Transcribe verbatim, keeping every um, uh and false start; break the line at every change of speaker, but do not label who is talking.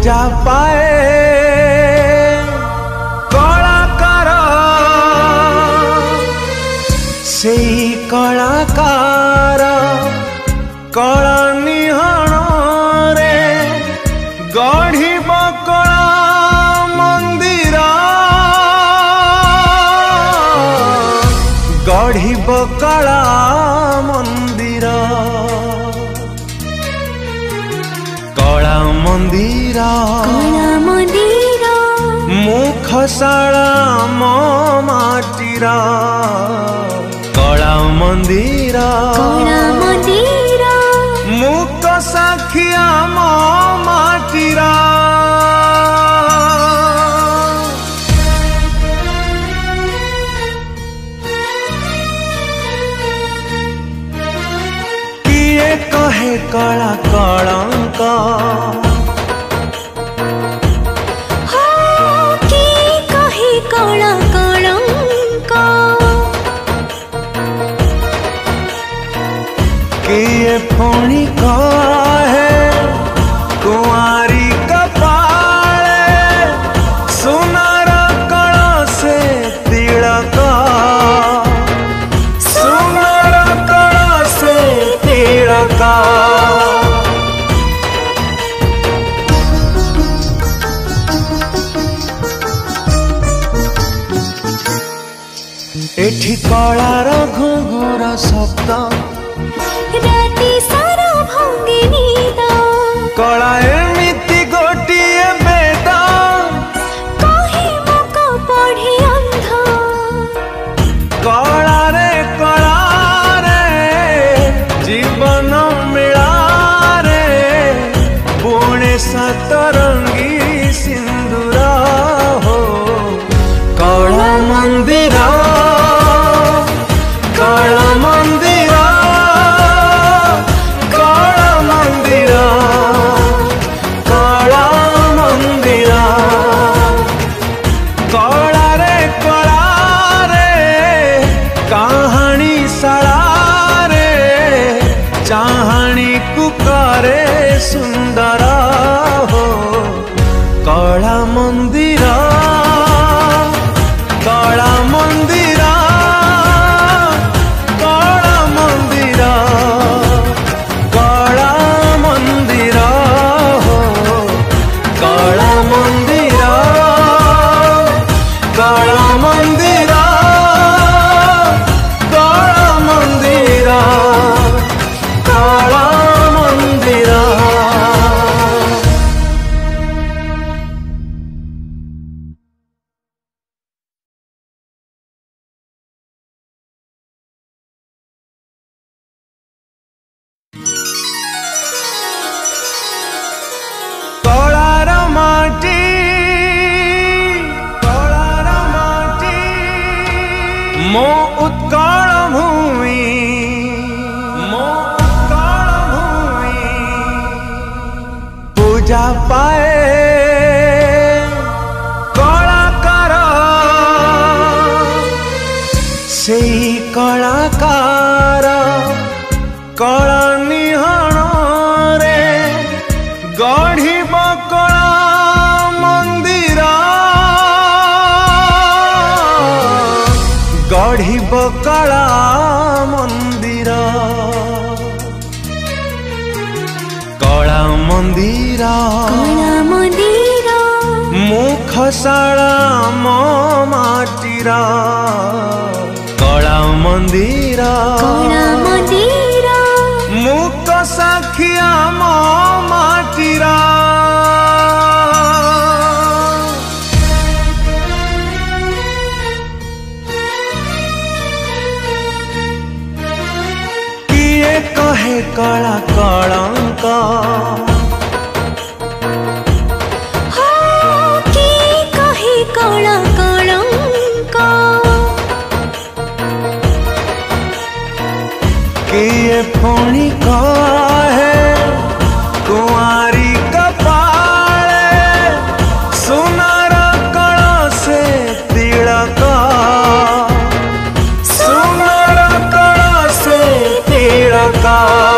पूजा पाए कलाकार से कलाकार कला निहण रे गढ़िब कला मंदिर गढ़िब कला मंदिर कला मंदिर
कला मंदिर
मुखशाला मो माटीर कला मंदिर
कला मंदिर
मुख साखिया मो माटीर किए कहे कला कलंक
कला कलंक
किए पुणी कहे कुंवारी कपाले सुनार कला से तिलक सुनार कला से तिलक एठी कलार घुघुर शब्द
राति सारा भंगे नीद
कला एमिति गोटिए वेद
कहे मुक पढ़े अंध
कला रे कला रे जीवन मिला रे पुणे सतरंगी सिंदूर हो कला मंदिर कला मंदिर कला मंदिर कला मंदिर कला रे कला रे कहानी साला रे चाहानी कुकारे सुंदर हो कला मंदिर कला मंदिर कला मंदिर कला मंदिर हो कला मंदिर कला मंदिर कला मंदिर कला मंदिर कलार माटी कलार माटी मो उत्कल भूमि मो उत्कल भूमि पूजा पाए कलाकार से कलाकार कला निहण रे गढ़िब कला मंदिर गढ़िब कला मंदिर कला मंदिर
कला मंदिर
मुखशाला मो माटीर कला मंदिर
कला मंदिर
मुख साखिया मो माटीर किए कहे कला कलंक
कहे कला कलंक
किए पुणी कहे कुंवारी कपाले सुनार कला से तिलक सुनार कला से तिलक